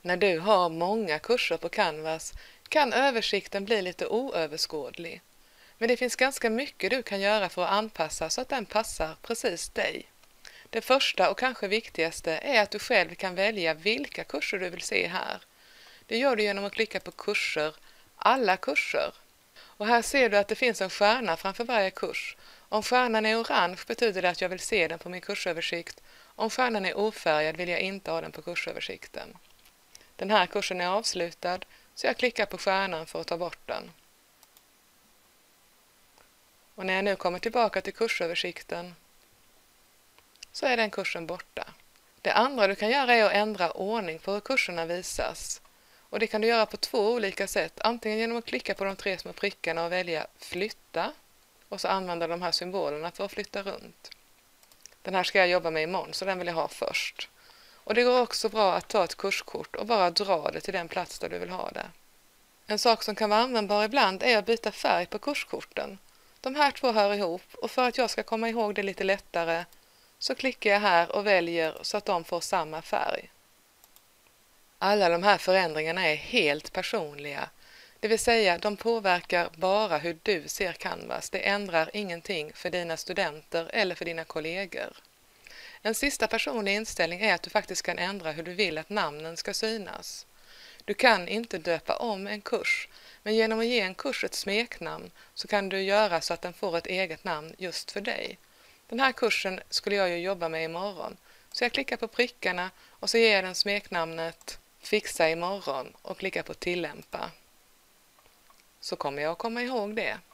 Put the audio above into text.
När du har många kurser på Canvas kan översikten bli lite oöverskådlig. Men det finns ganska mycket du kan göra för att anpassa så att den passar precis dig. Det första och kanske viktigaste är att du själv kan välja vilka kurser du vill se här. Det gör du genom att klicka på kurser, alla kurser. Och här ser du att det finns en stjärna framför varje kurs. Om stjärnan är orange betyder det att jag vill se den på min kursöversikt. Om stjärnan är ofärgad vill jag inte ha den på kursöversikten. Den här kursen är avslutad så jag klickar på stjärnan för att ta bort den. Och när jag nu kommer tillbaka till kursöversikten så är den kursen borta. Det andra du kan göra är att ändra ordning på hur kurserna visas. Och det kan du göra på två olika sätt. Antingen genom att klicka på de 3 små prickarna och välja flytta. Och så använda de här symbolerna för att flytta runt. Den här ska jag jobba med imorgon så den vill jag ha först. Och det går också bra att ta ett kurskort och bara dra det till den plats där du vill ha det. En sak som kan vara användbar ibland är att byta färg på kurskorten. De här 2 hör ihop och för att jag ska komma ihåg det lite lättare så klickar jag här och väljer så att de får samma färg. Alla de här förändringarna är helt personliga. Det vill säga de påverkar bara hur du ser Canvas. Det ändrar ingenting för dina studenter eller för dina kollegor. En sista personlig inställning är att du faktiskt kan ändra hur du vill att namnen ska synas. Du kan inte döpa om en kurs, men genom att ge en kurs ett smeknamn så kan du göra så att den får ett eget namn just för dig. Den här kursen skulle jag ju jobba med imorgon, så jag klickar på prickarna och så ger jag den smeknamnet Fixa imorgon och klickar på tillämpa. Så kommer jag att komma ihåg det.